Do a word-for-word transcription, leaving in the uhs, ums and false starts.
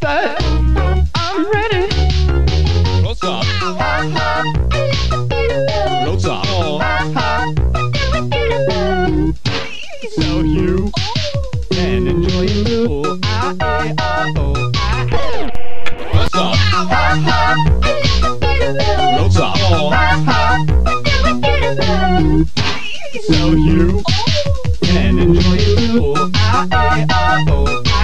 that I'm ready. Close up. Close up. Oh. So you can enjoy it too. Ah, eh, ah, oh, ah. Close up. Close up. Oh. So you can enjoy it too. Ah, eh, ah, oh, ah.